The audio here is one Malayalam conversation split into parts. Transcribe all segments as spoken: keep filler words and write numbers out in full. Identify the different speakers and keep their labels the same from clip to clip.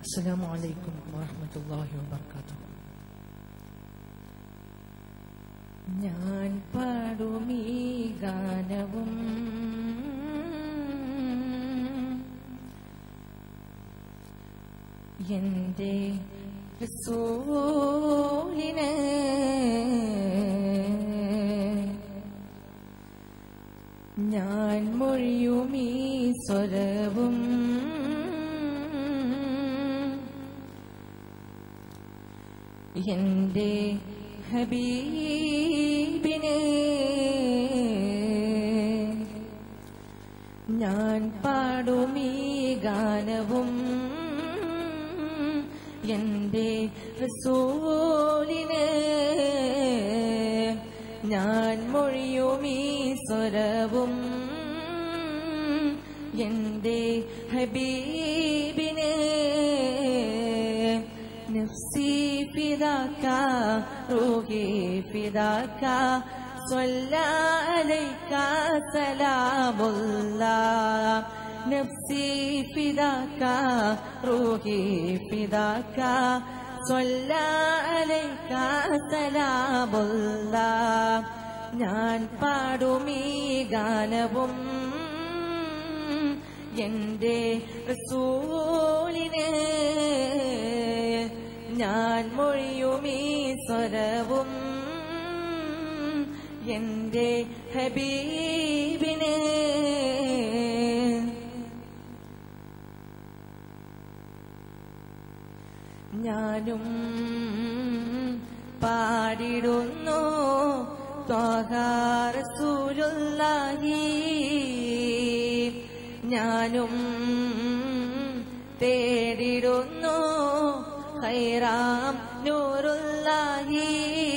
Speaker 1: അസ്സലാമു അലൈക്കും വറഹ്മത്തുള്ളാഹി വബറകാതുഹു. ഞാൻ പാടുമീ ഗാനവും എന്റെ റസൂലിന് ഞാൻ മൊഴിയുമീ സ്വരവും എന്റെ ഹബീബിന് ഞാൻ പാടുമീ ഗാനവും എന്റെ റസൂലിന് ഞാൻ മൊഴിയുമീ സ്വരവും എന്റെ ഹബീബിന് നഫ്സി ഫിദാക റൂഹി ഫിദാക സ്വല്ലാ അലൈക സലാമുല്ലാഹ് നഫ്സി ഫിദാക റൂഹി ഫിദാക സ്വല്ലാ അലൈക സലാമുല്ലാഹ് ഞാൻ പാടുമീ ഗാനവും എന്റെ റസൂലിന് ഞാൻ മൊഴിയുമീ സ്വരവും എന്റെ ഹബീബിന് ഞാനും പാടിടുന്നു ത്വാഹ റസൂലുള്ളാഹി ഞാനും തേടിടുന്നു ഖൈറാം നൂറുല്ലാഹി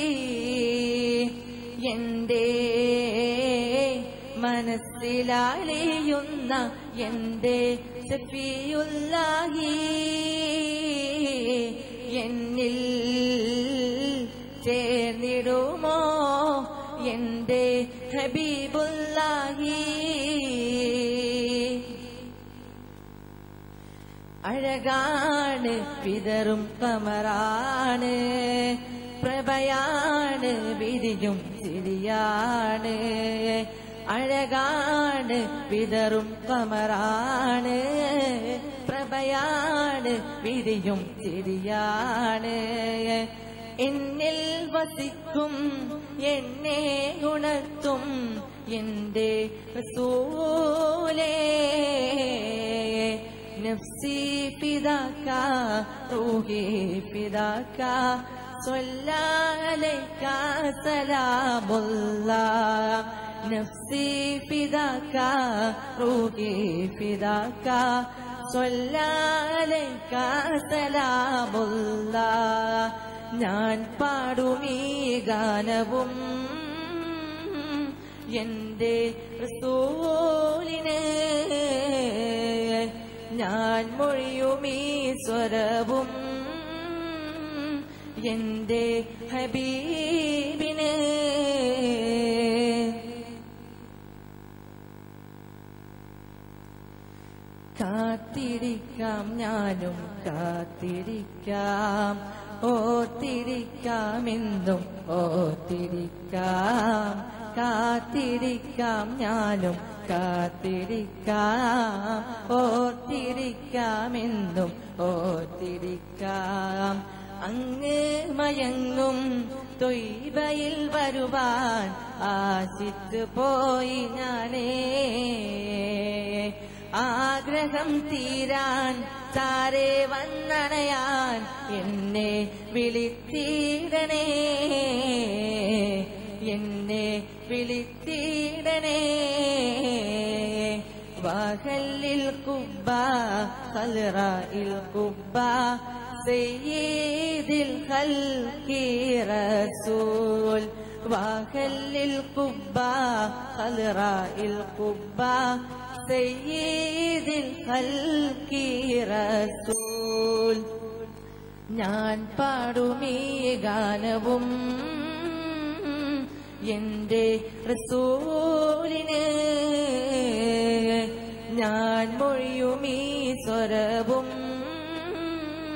Speaker 1: എന്റെ മനസ്സിലലിയുന്ന എന്റെ സഫിയുല്ലാഹി എന്നിൽ ചേർന്നിടുമോ എന്റെ ഹബീബുല്ലാഹി അഴകാണ് വിതറും കമറാണ് പ്രഭയാണ് വിരിയും ചിരിയാണ് അഴകാണ് വിതറും കമറാണ് പ്രഭയാണ് വിരിയും ചിരിയാണ് എന്നിൽ വസിക്കും എന്നെ ഉണർത്തും എന്റെ റസൂലേ നഫ്സി ഫിദാക റൂഹി ഫിദാക സ്വല്ലാ അലൈക സലാമുല്ലാഹ് നഫ്സി ഫിദാക റൂഹി ഫിദാക സ്വല്ലാ അലൈക സലാമുല്ലാഹ് ഞാൻ പാടുമീ ഗാനവും എന്റെ റസൂലിന് ഞാൻ മൊഴിയുമീ സ്വരവും എന്റെ ഹബീബിന് കാത്തിരിക്കാം ഞാനും കാത്തിരിക്കാം ഓത്തിരിക്കാം എന്നും ഓത്തിരിക്കാം കാത്തിരിക്കാം ഞാനും കാത്തിരിക്കാം ഓർത്തിരിക്കാമെന്നും ഓർത്തിരിക്കാം അങ്ങ് മയങ്ങും തൊയ്ബയിൽ വരുവാൻ ആശിച്ചു പോയി ഞാനേ ആഗ്രഹം തീരാൻ ചാരേ വന്നണയാൻ എന്നെ വിളിച്ചിടണേ എന്നെ വിളിച്ചിടണേ വഹല്ലിൽ കുബ്ബ ഖൽറാഇൽ കുബ്ബ സയ്യിദിൽ ഖൽഖി റസൂൽ വഹല്ലിൽ കുബ്ബ ഖൽറാഇൽ കുബ്ബ സയ്യിദിൽ ഖൽഖി റസൂൽ ഞാൻ പാടുമീ ഗാനവും എന്റെ റസൂലിന് ഞാൻ മൊഴിയുമീ സ്വരവും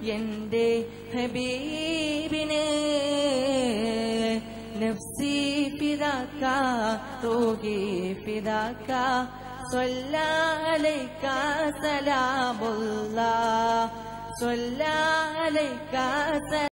Speaker 1: എന്റെ ഹബീബിന് നഫ്സി ഫിദാക റൂഹി ഫിദാക സ്വല്ലാ അലൈക സലാമുല്ലാഹ് സ്വല്ലാ അലൈക